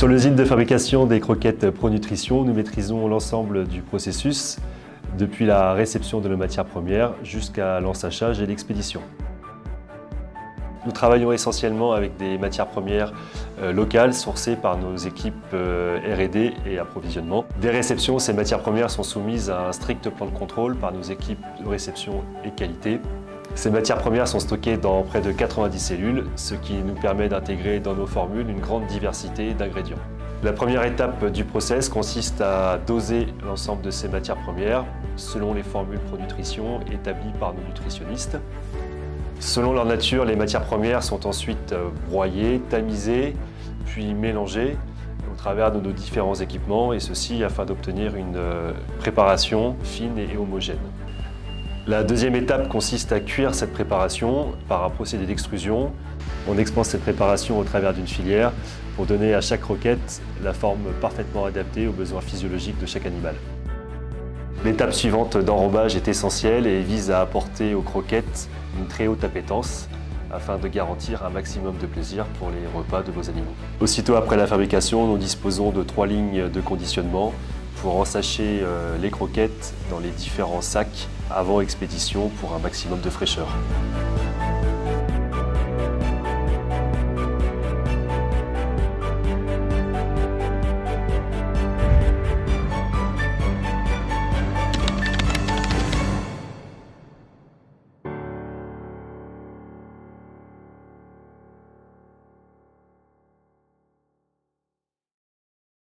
Sur l'usine de fabrication des croquettes ProNutrition, nous maîtrisons l'ensemble du processus, depuis la réception de nos matières premières jusqu'à l'ensachage et l'expédition. Nous travaillons essentiellement avec des matières premières locales sourcées par nos équipes R&D et approvisionnement. Dès réception, ces matières premières sont soumises à un strict plan de contrôle par nos équipes de réception et qualité. Ces matières premières sont stockées dans près de 90 cellules, ce qui nous permet d'intégrer dans nos formules une grande diversité d'ingrédients. La première étape du process consiste à doser l'ensemble de ces matières premières selon les formules ProNutrition établies par nos nutritionnistes. Selon leur nature, les matières premières sont ensuite broyées, tamisées, puis mélangées au travers de nos différents équipements, et ceci afin d'obtenir une préparation fine et homogène. La deuxième étape consiste à cuire cette préparation par un procédé d'extrusion. On expanse cette préparation au travers d'une filière pour donner à chaque croquette la forme parfaitement adaptée aux besoins physiologiques de chaque animal. L'étape suivante d'enrobage est essentielle et vise à apporter aux croquettes une très haute appétence afin de garantir un maximum de plaisir pour les repas de vos animaux. Aussitôt après la fabrication, nous disposons de 3 lignes de conditionnement pour ensacher les croquettes dans les différents sacs avant expédition pour un maximum de fraîcheur.